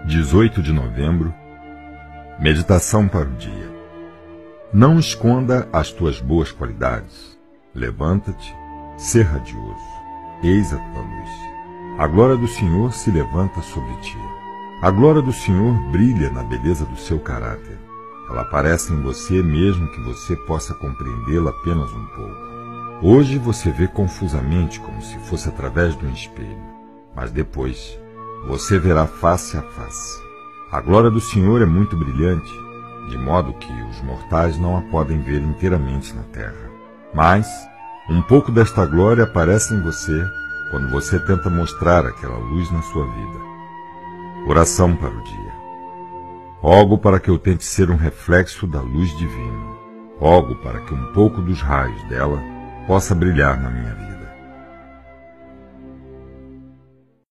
18 de novembro. Meditação para o dia. Não esconda as tuas boas qualidades. Levanta-te, sê radioso. Eis a tua luz. A glória do Senhor se levanta sobre ti. A glória do Senhor brilha na beleza do seu caráter. Ela aparece em você mesmo que você possa compreendê-la apenas um pouco. Hoje você vê confusamente como se fosse através de um espelho, mas depois você verá face a face. A glória do Senhor é muito brilhante, de modo que os mortais não a podem ver inteiramente na terra. Mas um pouco desta glória aparece em você quando você tenta mostrar aquela luz na sua vida. Oração para o dia. Rogo para que eu tente ser um reflexo da luz divina. Rogo para que um pouco dos raios dela possa brilhar na minha vida.